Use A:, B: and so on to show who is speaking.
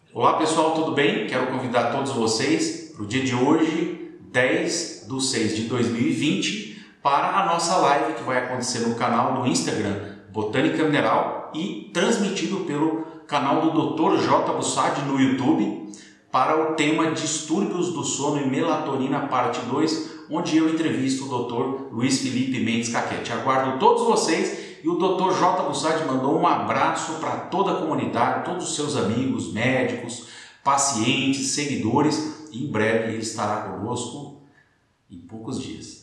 A: Olá pessoal, tudo bem? Quero convidar todos vocês para o dia de hoje, 10/6/2020, para a nossa live que vai acontecer no canal do Instagram Botânica Mineral e transmitido pelo canal do Dr. J. Bussad no YouTube para o tema Distúrbios do Sono e Melatonina, parte 2, onde eu entrevisto o Dr. Luiz Felipe Mendes Caquete. Aguardo todos vocês e o Dr. J. Bussad mandou um abraço para toda a comunidade, todos os seus amigos, médicos, pacientes, seguidores. Em breve ele estará conosco em poucos dias.